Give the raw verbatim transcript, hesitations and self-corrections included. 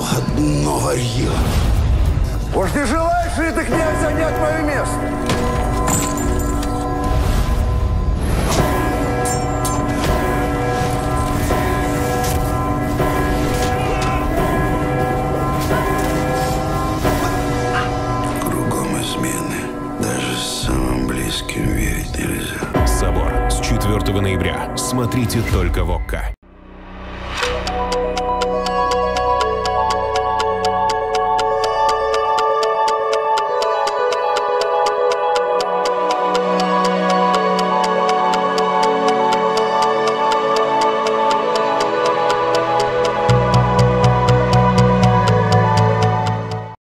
Одно варье. Уж не желаешь ли ты, князь, занять мое место? Кругом измены. Даже самым близким верить нельзя. «Собор» с четвёртого ноября. Смотрите только в ОККО.